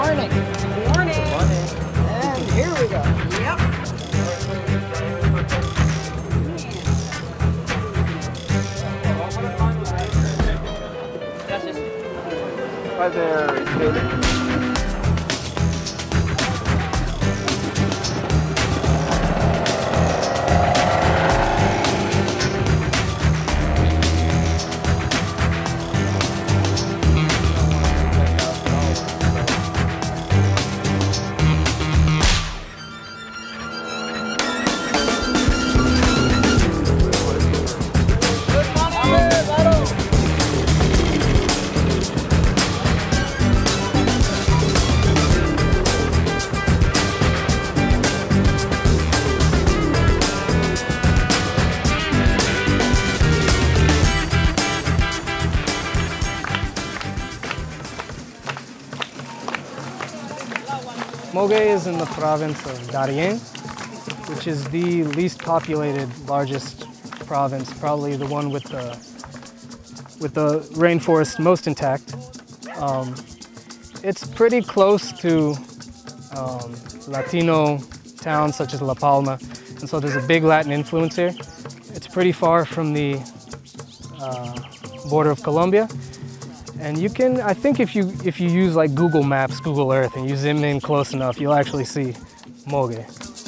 morning. Morning. And here we go. Yep. Hi there. Mogue is in the province of Darien, which is the least populated, largest province, probably the one with the rainforest most intact. It's pretty close to Latino towns such as La Palma, and so there's a big Latin influence here. It's pretty far from the border of Colombia. And you can, I think if you use like Google Maps, Google Earth, and you zoom in close enough, you'll actually see Mogue.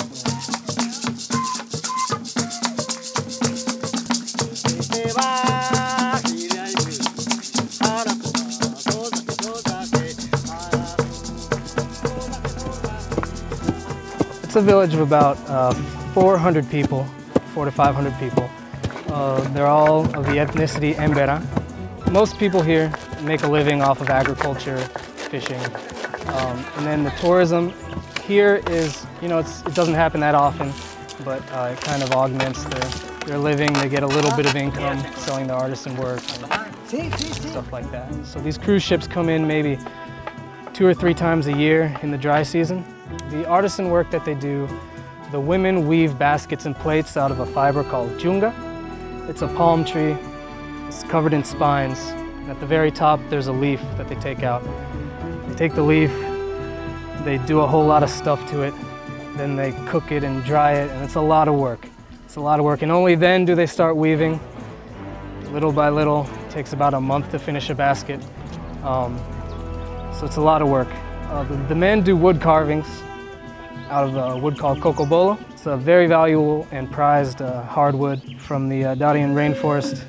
It's a village of about 400 people, 400 to 500 people. They're all of the ethnicity Embera. Most people here make a living off of agriculture, fishing, and then the tourism here is, you know, it doesn't happen that often, but it kind of augments their living. They get a little bit of income selling their artisan work and stuff like that. So these cruise ships come in maybe 2 or 3 times a year in the dry season. The artisan work that they do, the women weave baskets and plates out of a fiber called chunga. It's a palm tree. It's covered in spines. At the very top, there's a leaf that they take out. They take the leaf, they do a whole lot of stuff to it, then they cook it and dry it, and it's a lot of work. It's a lot of work, and only then do they start weaving. Little by little, it takes about a month to finish a basket. So it's a lot of work. The men do wood carvings out of a wood called cocobolo. It's a very valuable and prized hardwood from the Darien rainforest.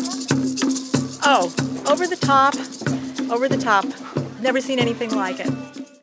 Oh, over the top, over the top. Never seen anything like it.